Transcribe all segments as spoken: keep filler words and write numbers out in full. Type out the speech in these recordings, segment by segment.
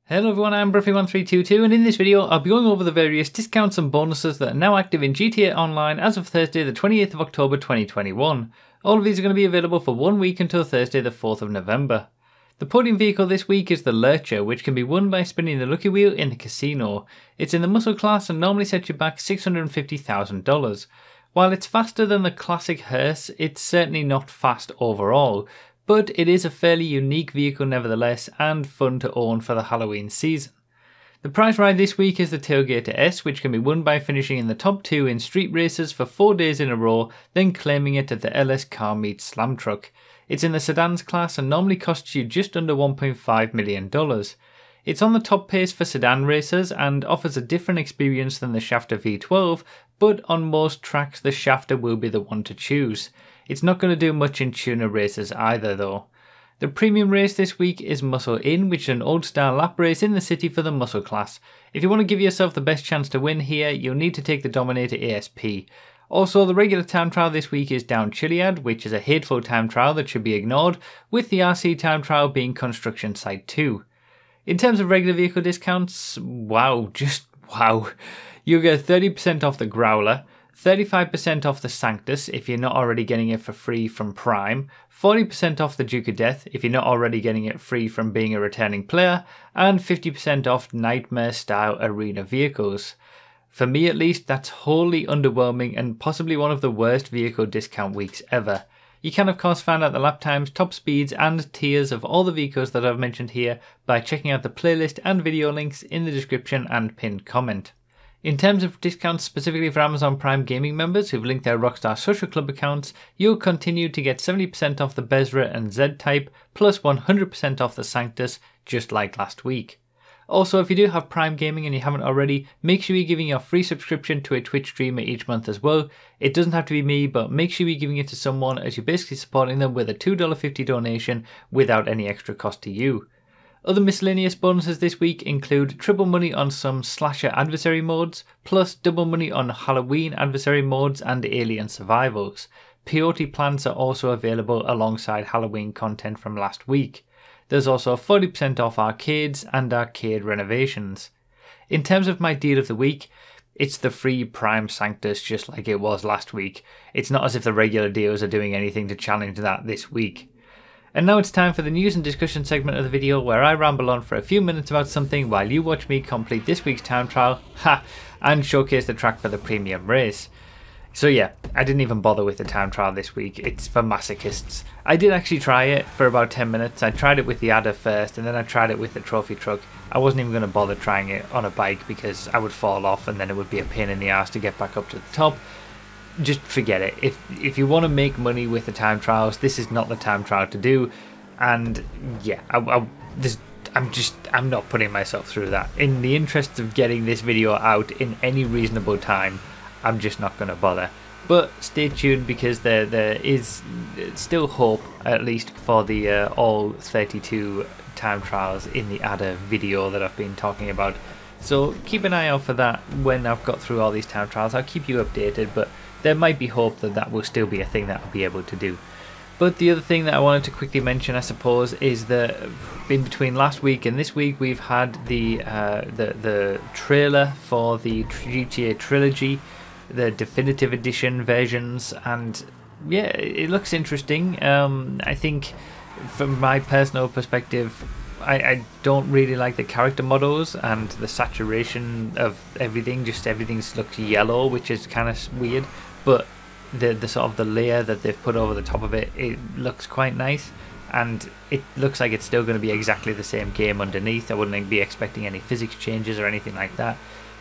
Hello everyone, I'm Bruffy one three two two, and in this video I'll be going over the various discounts and bonuses that are now active in G T A Online as of Thursday the twenty-eighth of October twenty twenty-one. All of these are going to be available for one week until Thursday the fourth of November. The podium vehicle this week is the Lurcher, which can be won by spinning the lucky wheel in the casino. It's in the muscle class and normally sets you back six hundred fifty thousand dollars. While it's faster than the classic hearse, it's certainly not fast overall. But it is a fairly unique vehicle nevertheless, and fun to own for the Halloween season. The prize ride this week is the Tailgater S, which can be won by finishing in the top two in street races for four days in a row, then claiming it at the L S Car Meet Slam Truck. It's in the sedans class and normally costs you just under one point five million dollars. It's on the top pace for sedan racers and offers a different experience than the Shafter V twelve, but on most tracks the Shafter will be the one to choose. It's not going to do much in tuner races either though. The premium race this week is Muscle In, which is an old style lap race in the city for the muscle class. If you want to give yourself the best chance to win here, you'll need to take the Dominator A S P. Also, the regular time trial this week is Down Chiliad, which is a hateful time trial that should be ignored, with the R C time trial being Construction Site two. In terms of regular vehicle discounts, wow, just wow. You'll get thirty percent off the Growler, thirty-five percent off the Sanctus if you're not already getting it for free from Prime, forty percent off the Duke of Death if you're not already getting it free from being a returning player, and fifty percent off Nightmare style arena vehicles. For me at least, that's wholly underwhelming and possibly one of the worst vehicle discount weeks ever. You can of course find out the lap times, top speeds and tiers of all the vehicles that I've mentioned here by checking out the playlist and video links in the description and pinned comment. In terms of discounts specifically for Amazon Prime Gaming members who've linked their Rockstar Social Club accounts, you'll continue to get seventy percent off the Bezra and Z-Type, plus one hundred percent off the Sanctus, just like last week. Also, if you do have Prime Gaming and you haven't already, make sure you're giving your free subscription to a Twitch streamer each month as well. It doesn't have to be me, but make sure you're giving it to someone as you're basically supporting them with a two dollars fifty donation without any extra cost to you. Other miscellaneous bonuses this week include triple money on some slasher adversary modes, plus double money on Halloween adversary modes and alien survivals. Peyote plants are also available alongside Halloween content from last week. There's also forty percent off arcades and arcade renovations. In terms of my deal of the week, it's the free Prime Sanctus just like it was last week. It's not as if the regular deals are doing anything to challenge that this week. And now it's time for the news and discussion segment of the video where I ramble on for a few minutes about something while you watch me complete this week's time trial, ha, and showcase the track for the premium race. So yeah, I didn't even bother with the time trial this week, it's for masochists. I did actually try it for about ten minutes. I tried it with the adder first and then I tried it with the trophy truck. I wasn't even going to bother trying it on a bike because I would fall off and then it would be a pain in the ass to get back up to the top. Just forget it. If if you want to make money with the time trials, this is not the time trial to do. And yeah, I, I, this, I'm just I'm not putting myself through that. In the interest of getting this video out in any reasonable time, I'm just not going to bother. But stay tuned because there there is still hope, at least for the uh, all thirty-two time trials in the adder video that I've been talking about. So keep an eye out for that when I've got through all these time trials. I'll keep you updated, but there might be hope that that will still be a thing that I'll be able to do. But the other thing that I wanted to quickly mention, I suppose, is that in between last week and this week, we've had the uh, the the trailer for the G T A trilogy, the definitive edition versions, and yeah, it looks interesting. Um, I think, from my personal perspective, I, I don't really like the character models and the saturation of everything. Just everything looks yellow, which is kind of weird. But the the sort of the layer that they've put over the top of it, it looks quite nice, and it looks like it's still going to be exactly the same game underneath. I wouldn't be expecting any physics changes or anything like that.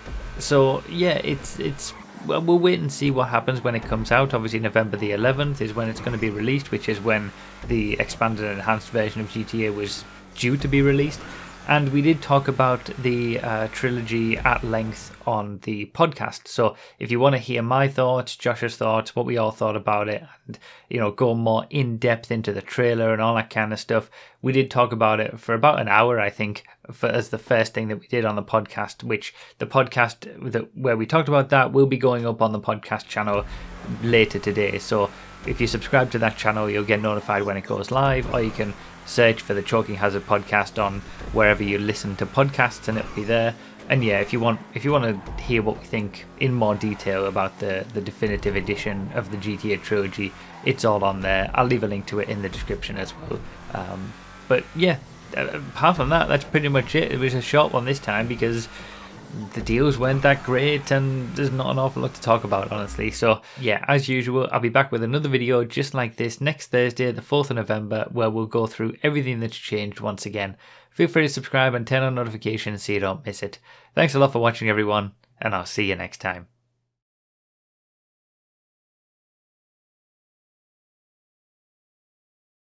So yeah, it's it's well, we'll wait and see what happens when it comes out. Obviously November the eleventh is when it's going to be released, which is when the expanded and enhanced version of G T A was due to be released. And we did talk about the uh, trilogy at length on the podcast. So if you want to hear my thoughts, Josh's thoughts, what we all thought about it, and you know, go more in depth into the trailer and all that kind of stuff, we did talk about it for about an hour, I think, for, as the first thing that we did on the podcast. Which the podcast that where we talked about that will be going up on the podcast channel later today. So if you subscribe to that channel, you'll get notified when it goes live, or you can search for the Choking Hazard podcast on wherever you listen to podcasts and it'll be there. And yeah, if you want if you want to hear what we think in more detail about the, the definitive edition of the G T A trilogy, it's all on there. I'll leave a link to it in the description as well. Um, but yeah, apart from that, that's pretty much it. It was a short one this time because the deals weren't that great and there's not an awful lot to talk about, honestly. So yeah, as usual, I'll be back with another video just like this next Thursday, the fourth of November, where we'll go through everything that's changed once again. Feel free to subscribe and turn on notifications so you don't miss it. Thanks a lot for watching, everyone, and I'll see you next time.